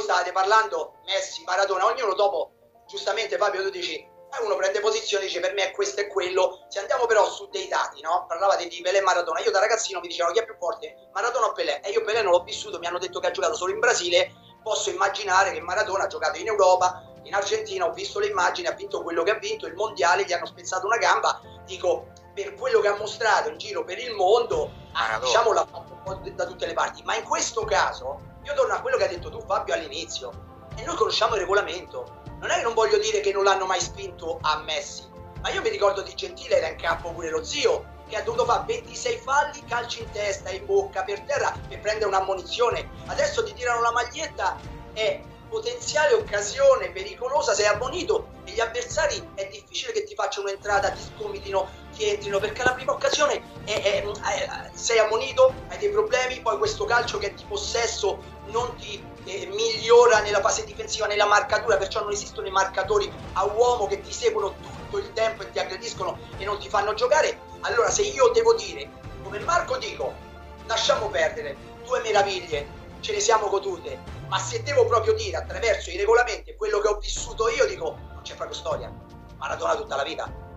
stavate parlando Messi, Maradona, ognuno dopo, giustamente Fabio tu dici, uno prende posizione e dice per me è questo e quello. Se andiamo però su dei dati, no? Parlavate di Pelé e Maradona, io da ragazzino mi dicevano chi è più forte, Maradona o Pelé, e io Pelé non l'ho vissuto, mi hanno detto che ha giocato solo in Brasile, posso immaginare che Maradona ha giocato in Europa, in Argentina, ho visto le immagini, ha vinto quello che ha vinto, il mondiale, gli hanno spezzato una gamba, dico, per quello che ha mostrato in giro per il mondo, diciamo l'ha fatto un po' da tutte le parti, ma in questo caso, io torno a quello che hai detto tu Fabio all'inizio, e noi conosciamo il regolamento. Non è che non voglio dire che non l'hanno mai spinto a Messi, ma io mi ricordo di Gentile, era in campo pure lo zio, che ha dovuto fare 26 falli, calci in testa, in bocca, per terra, per prendere un'ammonizione. Adesso ti tirano la maglietta, è potenziale occasione pericolosa, sei ammonito e gli avversari è difficile che ti facciano un'entrata, ti scomitino, ti entrino, perché alla prima occasione sei ammonito, hai dei problemi, poi questo calcio che è di possesso non ti migliora nella fase difensiva, nella marcatura, perciò non esistono i marcatori a uomo che ti seguono tutto il tempo e ti aggrediscono e non ti fanno giocare. Allora se io devo dire, come Marco dico, lasciamo perdere, 2 meraviglie, ce ne siamo godute, ma se devo proprio dire attraverso i regolamenti e quello che ho vissuto io, dico non c'è proprio storia, Maradona tutta la vita.